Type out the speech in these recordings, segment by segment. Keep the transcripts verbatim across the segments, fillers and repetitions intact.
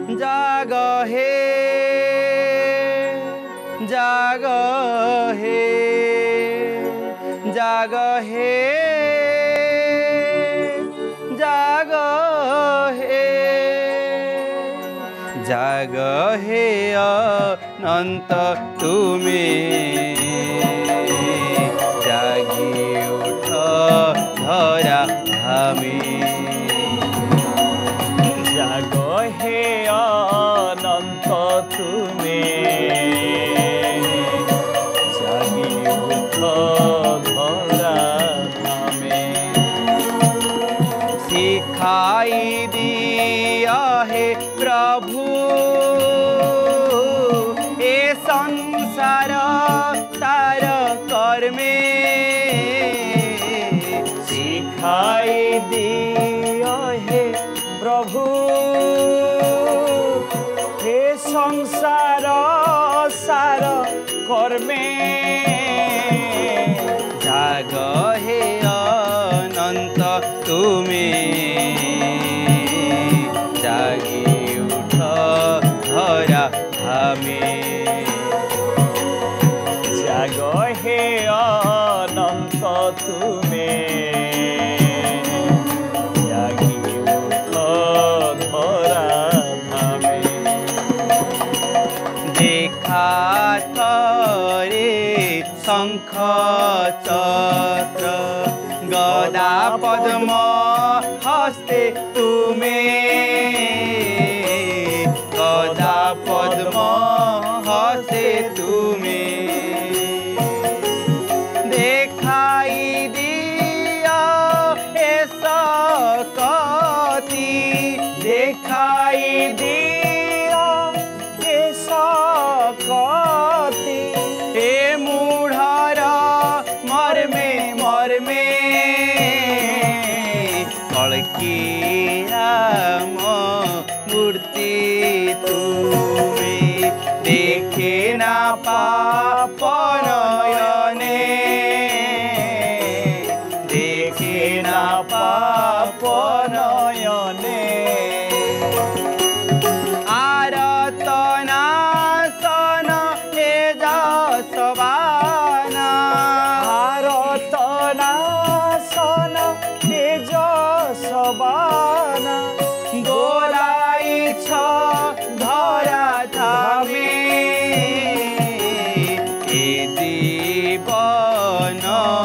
जाग हे जाग हे जाग हे जाग हे जाग हे अनंत तुम्हें जागी उठ धरा धामे जाग हे अनंत तुम्हें जागी उठ धरा धामे सिखाई दिया है प्रभु ए संसार तार कर में सिखाई दिया है प्रभु हे संसार सार कर में जाग हे अनंत तुम्हें जागी उठ धरा धामे जाग हे अनंत तुम्हें जागी उठ धरा धामे देखा थरे शंख चक्र गदा पद्म हस्ते तुम्हें गदा पद्म हस्ते तुम्हें देखाई दिया ऐसा कति देखाई दिया ऐसा कति हे मूढ़र मर में मर में कलकी राम मूर्ति तुम्हें देखे ना पाप नयने देखे ना पाप नयने आरतना सन हे जसवाना आरतना सन हे जसवाना बोलाई छ धरा धामे ए जीवन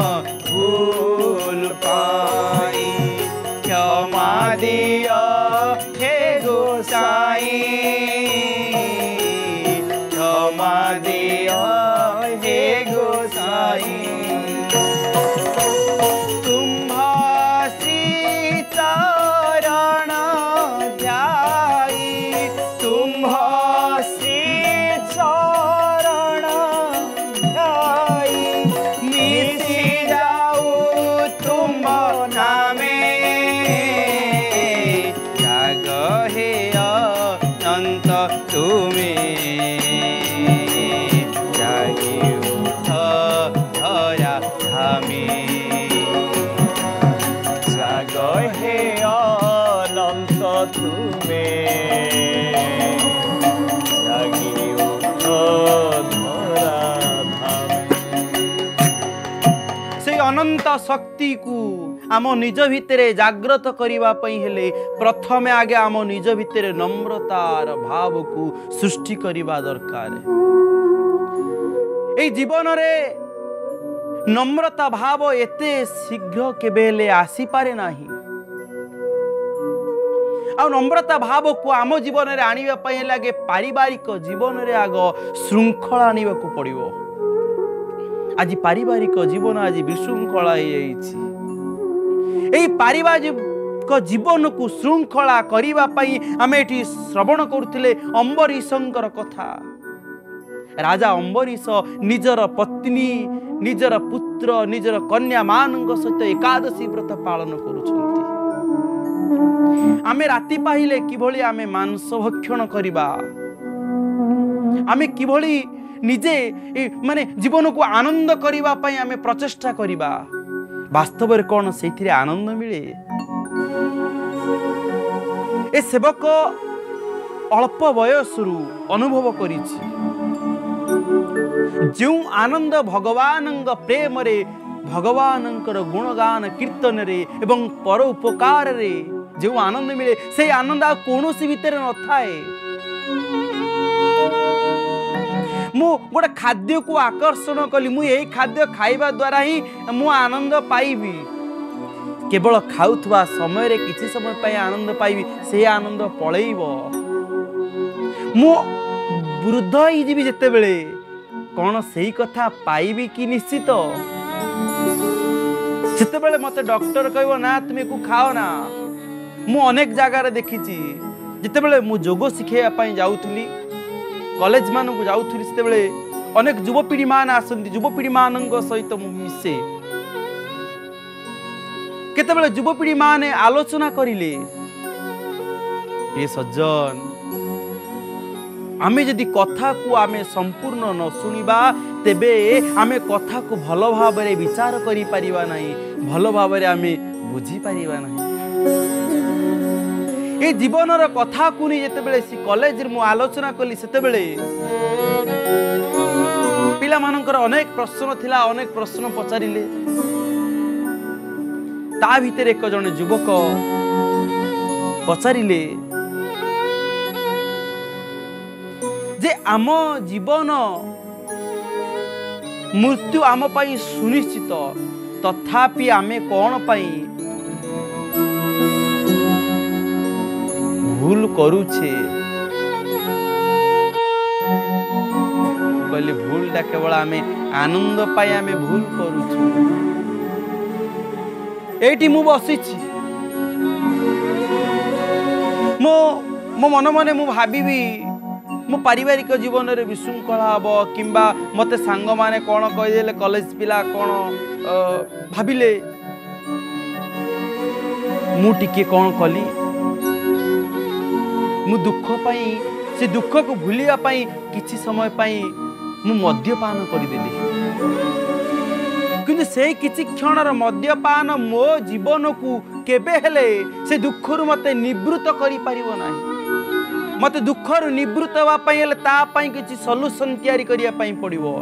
भूल पाई क्षमा दिया हे गोसाई क्षमा दिया हे गोसाई तुम्हा श्री चरण ध्याई तुम्हा श्री चरण ध्याई मिशी जाऊ तुम नामे जाग हे अनंत तुम्हें जागी उठ धरा धामे जाग हे अनंत तुम्हें जागी उठ धरा धामे से अनंत शक्ति को आम निज भितर जाग्रत करने हेले प्रथमे आगे आम निज भितर नम्रतार भाव को सृष्टि करने दरकार। ए जीवन रे नम्रता भाव एते शीघ्र केबेले आसी पारे नाही। आ नम्रता भाव को आम जीवन रे आनिबा पई लागे पारिवारिक जीवन रे आग श्रृंखला आनिबा को पड़िबो। आज पारिवारिक जीवन आज विशृंखला यही पारिवारिक जीवन को श्रृंखला करने आम ये श्रवण करुले अम्बरीशंकर कथा। राजा अम्बरीश निजर पत्नी निजर पुत्र निजर कन्या मान सहित एकादशी व्रत पालन करुछंती। आमे राति पाहिले किभली आमे मांस भक्षण करिबा आमे किभली निजे माने जीवन को आनंद करिबा पई आमे प्रचेष्टा करिबा वास्तव में कौन से आनंद मिले। ए सेवक अल्प बयसरू अनुभव करिछि जो आनंद भगवान प्रेम रे भगवान गुणगान कीर्तन रे एवं पर उपकार रे जो आनंद मिले से आनंद आ कोनोसी भितर न थाए। मु गोटे खाद्य को आकर्षण कली मु यही खाद्य खाइबा द्वारा ही मु आनंद पाइबी केवल खाउथवा समय रे किछि समय पाई आनंद पाइबी से आनंद पळेइबो मु वृद्ध ही जीवी जेते बेले कौन सही कथा पाइबी कि निश्चित जिते बेले मते डॉक्टर कहबो ना तुमे को खाओ ना मु अनेक जगह रे देखिछि जिते बेले मु जोग शिखेया पई जाउथली कॉलेज मान को जाउथली सेते बेले अनेक युवपीढ़ी मान आसंती युवपीढ़ी मानक सहित मु मिसे केते बेले युवपीढ़ी माने आलोचना करिले ए सज्जन आमे जदि कथा को आमे संपूर्ण न सुनिबा तेबे आमे कथा को भल भाव रे विचार करि परिबा नाही भल भाव रे आमे बुझी परिबा नाही। ए जीवन रो कथा को नि जते बेले सी कॉलेज रे मु आलोचना कली सेते बेले पिला मानकर अनेक प्रश्न थिला अनेक प्रश्न पचारिले ता भीतर एक जन युवक पचारिले जे आम जीवन मृत्यु आम पाई सुनिश्चित तथापि आमे कौन पाई भूल करूछे कहले भूलटा केवल आमे आनंद पाई आमे भूल करूछु एटी मु बसिछि मो मो मन मने मु भाबिबी मो पारिवारिक जीवन रे विशृंखला हबो किंबा मते सांग माने कोन कहि देले कॉलेज पिला कोन भाबिले मु टिके कोन कली मु दुख पाई से दुख को भूलिया पाई किछि समय पाई मु मद्यपान करि देली किंतु से किछि क्षणर मद्यपान मो जीवन को केबे हेले से दुखरु मते निवृत्त करि परिबो नाही मत दुखर निवृत्त हवा कि सल्यूशन तैयारी करिया पड़िबो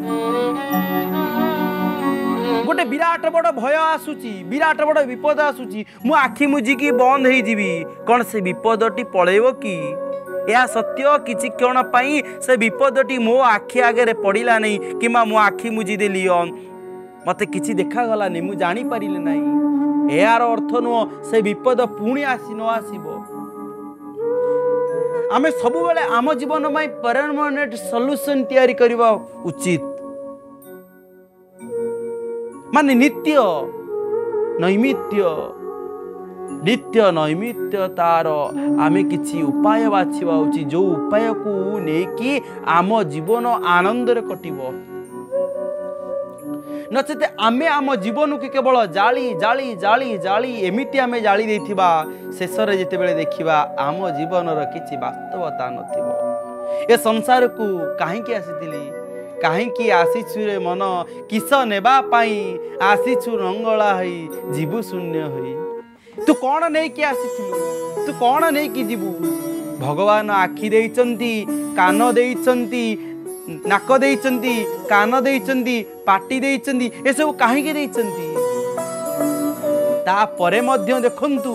गोटे विराट बड़ भय आसुची विराट बड़ विपद आसुची मु आखि मुजिकी बंद हो जीवी कौन से विपदटी पलैब कि यह सत्य किछि क्षण पाई से विपदटी मो आखि आगे पड़िला नहीं किंबा मो आखि मुजी देली मते किछि देखा गला नहीं मु जानी परिले नहीं यार अर्थ नुह से विपद पुणी आसी न आसीबो आमे सबु बेले आम जीवन में परमानेंट सॉल्यूशन तैयारी करबा उचित माने नित्य नैमित्य नित्य नैमित्य तार आमे किछि उपाय बाछिबा उचित जो उपाय को नेकी आम जीवन आनंद रे कटिबो नचेते आमे आम जीवन को केवल जाली जाली जाली जाली एमिति आमे जाली देथिबा शेषरे जेते बेले देखिबा आम जीवन रो किछि वास्तवता नथिबो ए संसार को काहे की आसीतिली काहे की आसीछु रे मन किस नेबा पाई आसीछु रंगला हई जीवु शून्य हई तू कोन नै की आसीथिलु तू कोन नै की जीवु भगवान आखि देइचंती कान देइचंती नाक देइचंती कान देइचंती पाटी देइचंती ए सब काहे के देइचंती ता परे मध्य देखंतु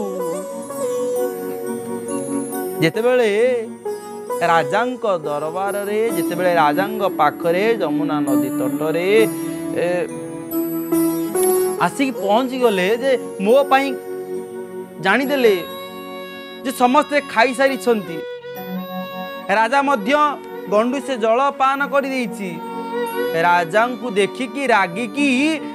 जेते बेले राजांक दरबार रे जेते बेले राजांक पाखरे जमुना नदी तट रे आसी पहुंची गले जे मो पाई जानी देले जे समस्त खाई सारी छंती राजा मध्य गंडू से जल पान कर देइछि राजा को देखी कि रागी की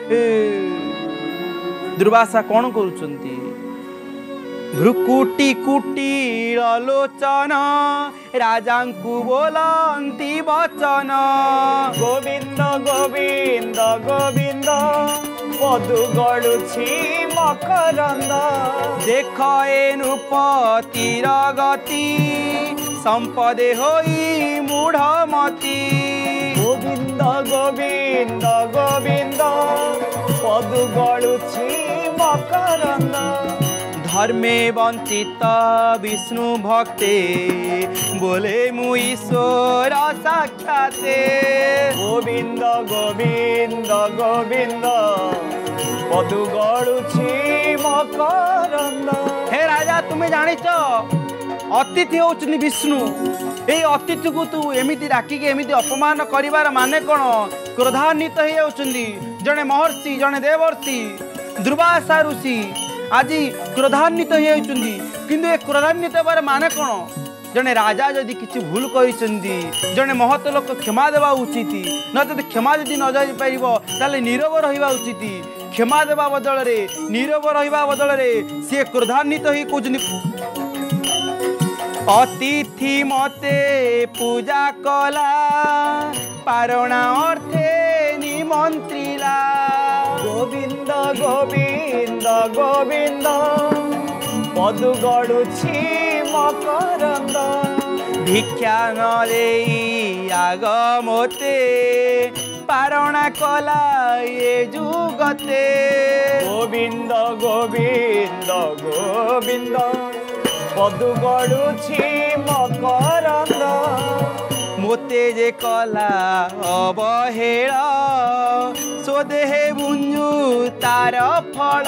दुर्वासा कौन करुचंती भ्रुकुटी कुटी आलोचन राजा को बोलंती वचन गोविंद गोविंद गोविंद मधु गड़ुछि मकरंद देख एनु पतिर गति संपदे होई मूढ़मती गोविंद गोविंद गोविंद मधु गड़ुछि मकरंद धर्मे वंचित विष्णु भक्ते बोले मु ईश्वर साक्षाते गोविंद गोविंद गोविंद पदु गड़ुछि मकरंद। हे राजा तुम्हें जानिच अतिथि होउछनी विष्णु ए अतिथि को तू एमिति डाकिके एमिति अपमान करिवार माने कोन क्रोधान्वित हे होउछंदी जने महर्षि जने देवर्षि दुर्वासा ऋषि आज क्रोधान्वित हे होउछंदी किंतु ए क्रोधान्वित बार माने कोन जने राजा जदि किछि भूल करिसंदी जने महत लोक क्षमा देवा उचित न तो क्षमा जदि न जाई परिबो ताले नीरव रहिबा उचित क्षमा देवा बदल रे नीरव रहिबा बदल रे से क्रोधान्वित हे कोजनी अतिथि मते पूजा कला पारणा अर्थे निमंत्रिला गोविंद गोविंद गोविंद पदु गड़ुछि मकरंद। भिक्षा न आग मोते पारणा कला ये जुगते गोविंद गोविंद गोविंद पदु गड़ुछि मकरंद। मोते जे कला अवहेला सोदेहे बुंजु तार फल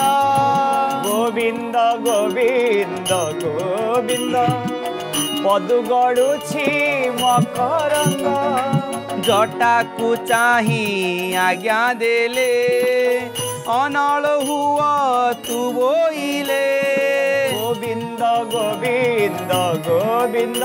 गोविंद गोविंद गोविंद पदु गड़ुछि मकरंद। जटा को चाही आज्ञा देले अनल हुआ तू बोइले गोविंद गोविंद गोविंद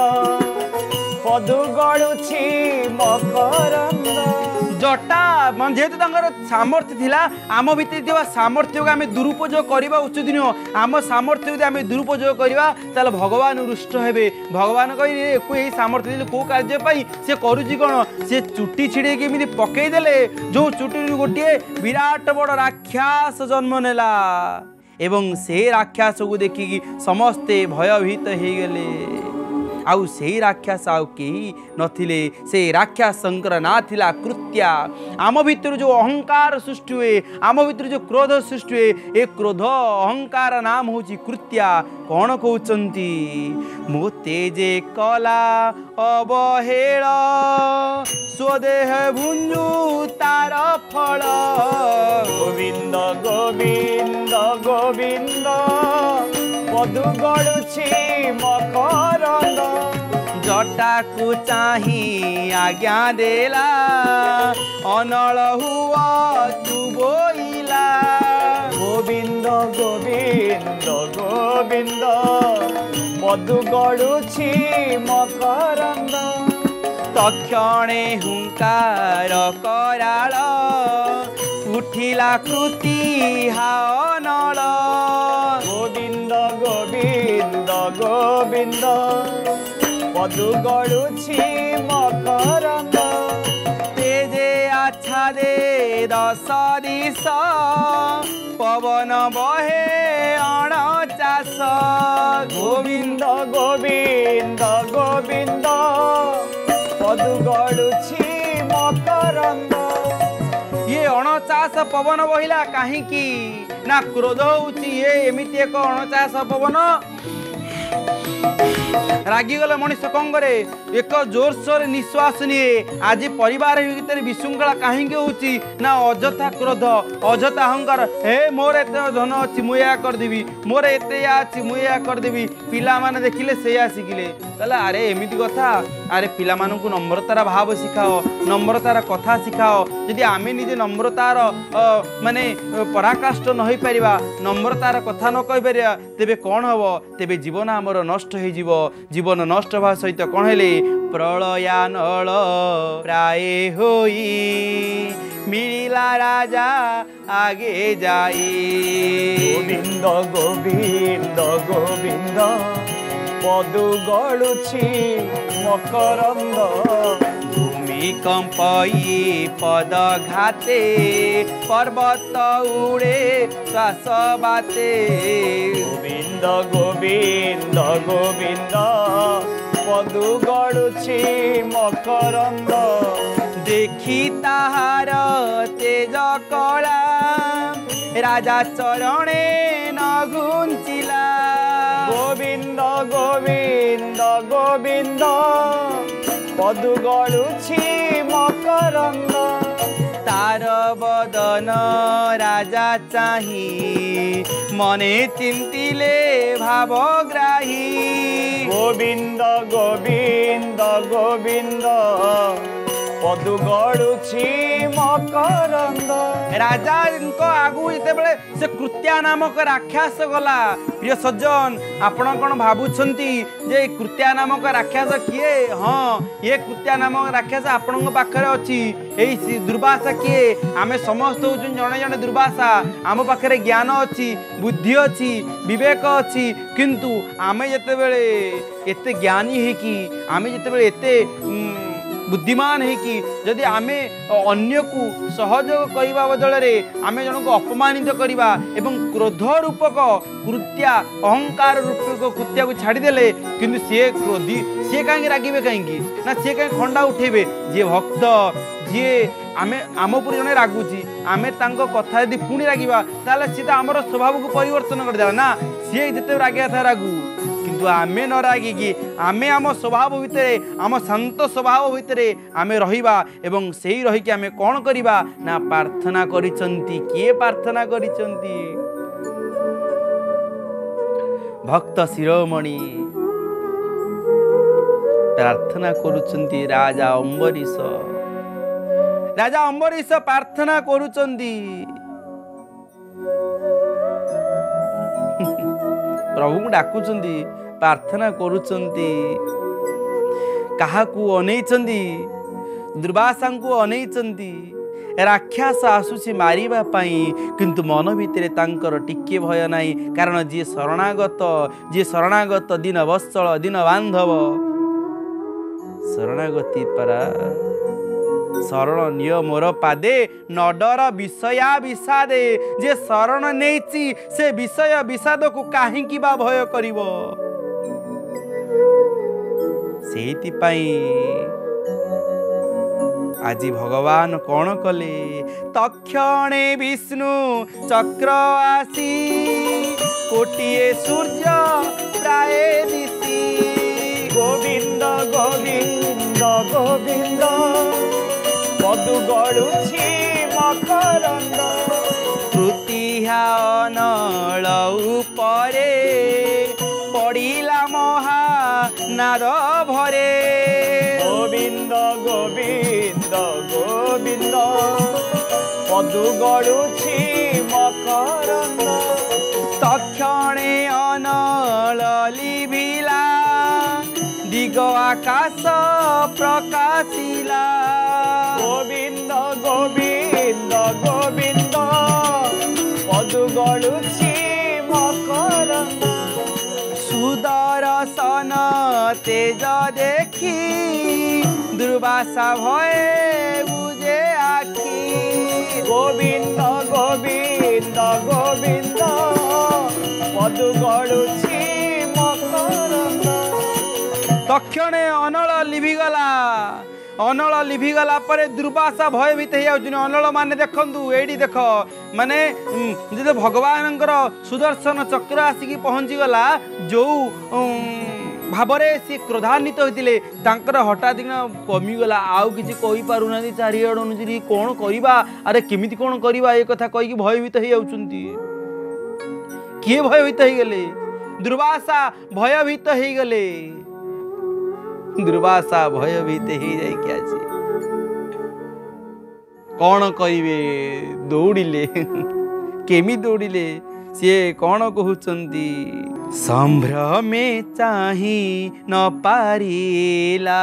पदु गड़ुछि मकरंद। जटा मान जेहेतु सामर्थ्य थिला आम भितर थिबा सामर्थ्य को आम दुरुपयोग करवा उचित नुह आम सामर्थ्य यदि आम दुरुपयोग करवा ताले भगवान रुष्ट हेबे भगवान कही सामर्थ्य देले को कार्य पाई से करूची कौन से चुटी छिड़े केमिति पकई देले जो चुटी गोटे विराट बड़ राक्षस जन्म नेला एवं से राक्षस को देखिकी समस्ते भयभीत हो गले आउ से राक्षस आउ कहीं नथिले से राक्षसंकर ना थिला कृत्या आम भितर जो अहंकार सृष्टि हुए आम भितर जो क्रोध सृष्टि हुए ए क्रोध अहंकार नाम होची कृत्या कौन कहउचंती मोते जे कला अवहेला स्वदेह भुंजु तार फल गोविंद गोविंद गोविंद पदु गड़ुछि मकरंद। जटा को चाही आज्ञा देला अनल हुआ तू बोइला गोविंद गोविंद गोविंद पदु गड़ुछि मकरंद। तक्षणे हुंकार कराल उठिला कृति हानल गोविंद गोविंद गोविंद पदु गड़ुछि मकरंद। तेजे आच्छा दे दश दिश पवन बहे अणचाश गोविंद गोविंद गोविंद पदु गड़ुछि मकरंद। ये अणचाश पवन बहिला कहीं ना क्रोध होउची ये एमिति एक अणचाश पवन रागिगले मनीष कौन करे एक जोरसोर निश्वास निए आज परिवार भीतर विशृंखला कहीं होची ना अजथा क्रोध अजथा अहंकार हे मोर एत धन अच्छी मुया करदेवी मोर एत अच्छी मुया करदेवी पिला माने देखिले से शिखिले कहले अरे एमिति कथा अरे पिला मानकु नम्रतार भाव शिखाओ नम्रतार कथा शिखाओ यदि आमे निजे नम्रतार माने पराकाष्ठ न होई परिबा नम्रतार कथा न कहि परिबा तेबे कोन हबो तेबे जीवन हमर नष्ट होई जीवो जीवन नष्ट भा सहित कौन हेले प्रलयानल प्राय होई मिलिला राजा आगे जाई गोविंद गोविंद गोविंद पदु गड़ुछि मकरंद। भूमिकंपई पद घाते पर्वत उड़े श्वास बाते गोविंद गोविंद गोविंद पदु गड़ुछि मकरंद। देखी ताहार तेज कला राजा चरणे न घुंचिला गोविंद गोविंद গোবিন্দ গোবিন্দ পদু গড়ুছি মকরন্দ तार बदन राजा चाही मने चिंतिले भावग्राही गोविंद गोविंद गोविंद पदु गड़ुछि मकरंद राजा आगु जिते से कृत्या नामक राक्षस गला प्रिय सज्जन आपण कौन भावुंट जे कृत्या नामक राक्षस किए हाँ ये कृत्या नामक राक्षस आपण पाखे अच्छी यही दुर्वासा किए आमे समस्त हूँ जड़े जड़े दुर्वासा आम पाखे ज्ञान अच्छी बुद्धि अच्छी विवेक अच्छी किंतु आमे जिते बड़े एते ज्ञानी है कि आमे जिते बड़े एते बुद्धिमान है कि जदि आमे अन्य को सहयोग करने बदल में आमे जन को अपमानित करवा एवं क्रोध रूपक कृत्या अहंकार रूपक कृत्या को छाड़देले किंतु सी क्रोधी सी कहीं रागे कहीं ना सी कहीं खंडा उठेबे जी भक्त जी आमे आम पर जड़े रागुची आमे तांको कथा यदि पुणी रागिबा ताले सी आमर स्वभाव को परिवर्तन कर ना सी जिते रागे था रागु किंतु आमे न रागिकी आमे आम स्वभाव भितर आम शांत स्वभाव भितर आमे रहिबा एवं सेही रहिकी आमे कौन करिबा ना प्रार्थना करिसंती किए प्रार्थना करिसंती भक्त शिरोमणि प्रार्थना करुचंती राजा अम्बरीश राजा अम्बरीश प्रार्थना करुचंती प्रभु को डाकुचंती प्रार्थना करुचंती काहाकू अनेइचंती दुर्वासा को अनेइचंती राक्षस आसुची मारिबा पाई किंतु मन भितर तांकर टिके भय नाही कारण जी शरणागत जी शरणागत दिन वत्सल दिन बांधव शरणागति परा शरण निय मोर पादे न डर विषया विषादे जे शरण नेची से विषय विषाद को काहींकी बा भय करिवो सेति पाई आज भगवान कौन कले तक्षणे विष्णु चक्र आसी कोटिए सूर्य प्राय दिशी गोविंद गोविंद गोविंद पदु गड़ुछि मकरंद तृतीया अनल उपरे पड़िला महा नाद भरे गोविंद गोविंद गोविंद पदु गड़ुछि मकरंद तक्षणे अनल लिभिला दिग आकाश प्रकाशिला गोविंद गोविंद गोविंद पदु गड़ुछि मकरंद सुदर्शन तेज देखी दुर्वासा भय बुझे आखी गोविंद गोविंद गोविंद पदु गड़ुछि मकरंद तक्षणे अनल लिभिगला अनल लिभिगला परे दुर्वासा भयभीत हो अनल माने देखंतु एडी देख माने जदि भगवान सुदर्शन चक्र आसिकी पहुँची गला जो भावरे सी क्रोधान्वित होते हठात कमीगला आउ कि पारना चारिआड़ अनुसार कौन करवा अरे केमिति कौन करवा ये कथा कहीकि भयभीत हो जाउछंती किए भयभीत हो गले दुर्वासा भयभीत हो गले दुर्वासा भयभीत हो जाए आज कौन कहे दौड़िले केमी दौड़िले सी कौन कहउचंती संभ्रमे चाही न पारिला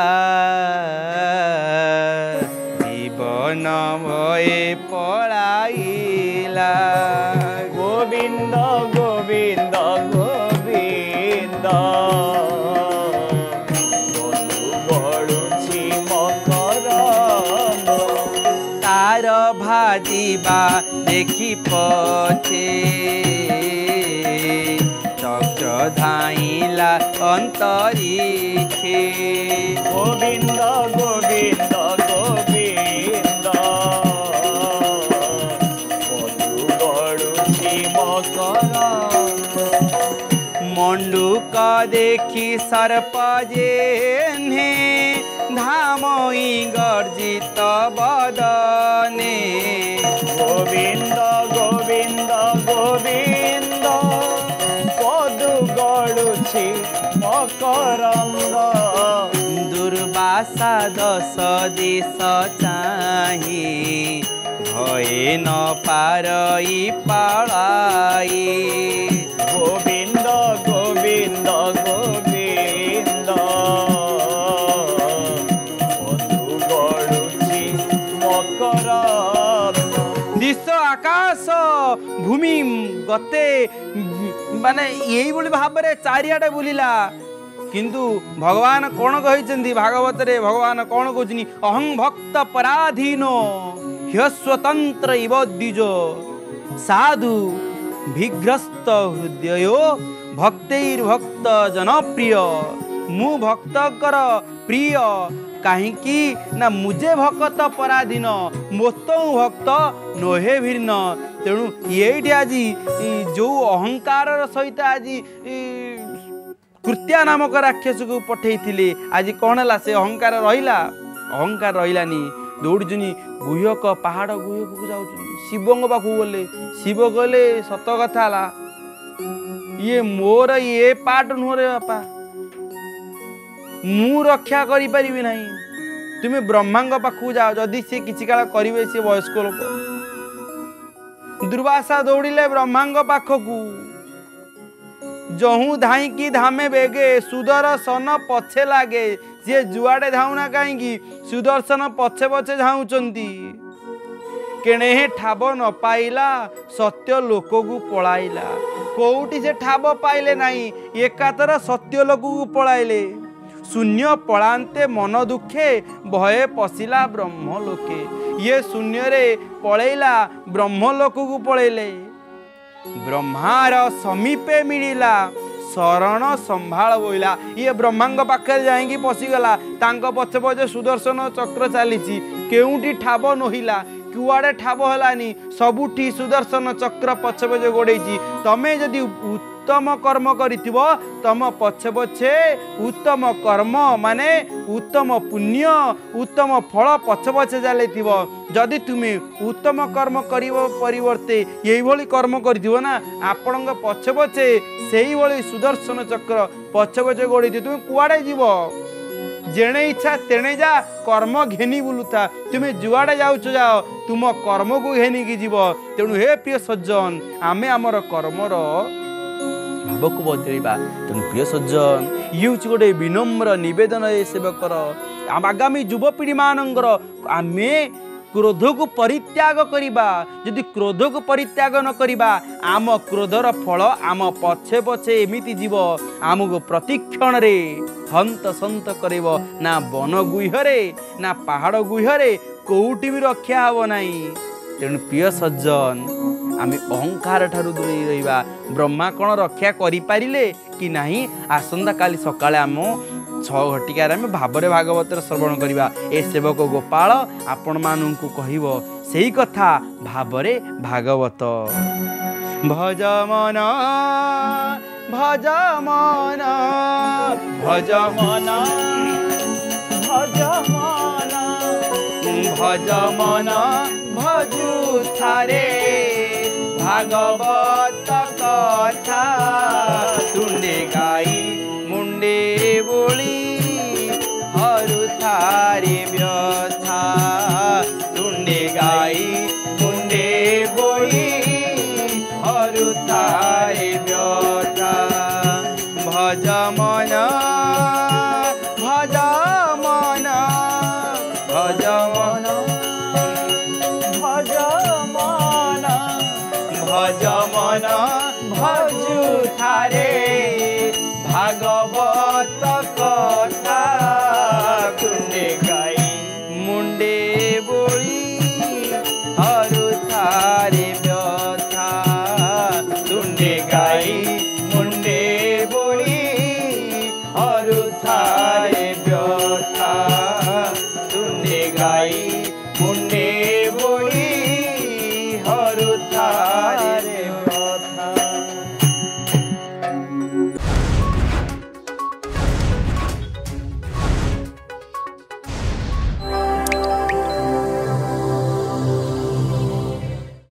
जीवन भय पलाइला गोविंद गोविंद गोविंद तार भाजिबा देखी पछे चक्र धाइला अंतरिक्षे गोविंद गोविंद गोविंद पदु गड़ुछि मकरंद मंडूक देखी सर्प जेन्हे धामई गर्जित बदने गोविंद गोविंद गोविंद पदु गड़ुछि मकरंद दुर्वासा दश देश चाहि भये न पारई पाळाई गोविंद गोविंद गोविंद पदु गड़ुछि मकरंद दिश आकाश भूमि गते माने यही बोली भाबरे चारियाडे बुलिला किंतु भगवान कौन कही भागवत रे भगवान कौन कहते अहं भक्त पराधीन ह्यस्वतंत्र इव द्विज साधु विग्रस्त हृदय भक्तैर्भक्त जनप्रिय मु भक्तकर प्रिय कहीं ना मुझे भक्त पराधीन मोतो भक्त नोहे भिन्न तेणु ये आज जो अहंकार सहित आज कृत्या नामक राक्षस को पठेई आज कौन है से अहंकार रहा अहंकार रही दौड़ुनी गुहक पहाड़ गुहक को जाऊँ शिव पाखु गले शिव कहले सत कथा ये मोर ये पार्ट नुह रे बापा मु रक्षा करि परिबि नहीं तुम्हें ब्रह्मा पाखु जाओ जदि सी किछि काल करिवे सी वयस्क लोक दुर्वासा दौड़िले ब्रह्मा पाखकू जहू धाई की धामे बेगे सुदर्शन पछे लागे सी जुआडे धाउना कहीं सुदर्शन पछे पछे धाउचंती केणे ठाब न पाइला सत्य लोक को पलाइला कोउटी से ठाब पाइले नहीं एकातर सत्य लोक को पलाइले शून्य पलांते मन दुखे भये पशिला ब्रह्म लोके ये शून्य रे पलैला ब्रह्म लोक को पलैले ब्रह्मार समीपे मिलिला शरण संभाल बोला ये ब्रह्मांग पाखे जाइकी पशिगला तांको पछे पछे सुदर्शन चक्र चली केउटी ठाब नहिला कुआड़े ठाब हलानी सबुठी सुदर्शन चक्र पछे पछे गोड़े तमे जदि उत्तम कर्म करिथिबो तम पछे पछे उत्तम कर्म माने उत्तम पुण्य उत्तम फल पछे पछे जालेथिबो जदि तुमे उत्तम कर्म करिवो परिवर्ते यही भली कर्म करिथिबो ना आपणक पछे पछे सेही भली सुदर्शन चक्र पछे पछे गोड़ी तुमे कुआड़े जीवो जेणे इच्छा तेणे जा कर्म घेनी बुलुता तुम्हें जुआड़े जाऊच जाओ तुम कर्म को घेनी की जीव तेणु हे प्रिय सज्जन आमे आमर कर्मर भाव को बदलवा तेणु प्रिय सज्जन ये हूँ गोटे विनम्र निवेदन ए सेवकर आगामी युवपीढ़ी मानकर आमे क्रोध को परित्याग करिबा यदि क्रोध को परित्याग न करिबा आम क्रोधर फल आम पछे पछे एमिति जीव आमको प्रतिक्षण रे हंत संत करिब ना वन गुहरे ना पहाड़ गुहरे कोउटी भी रक्षा हब नाही तेणु प्रिय सज्जन आमे अहंकार ठारू दूरे रहिबा ब्रह्मा कौन रक्षा करि पारिले कि नाही आसंता काली सकाळे आम छह घटिकार आम भावरे भागवतर श्रवण करवा ए सेवक गोपाल आपण मानू कहब से कथा भावरे भागवत भज मन भज मन भज मन भज मन भज मन भजु थारे भागवत कथा तुंडे गाई मुंडे बोली हरु थारे व्यथा तुंडे गाई मुंडे बोली हरु थारे व्यथा भज मन भज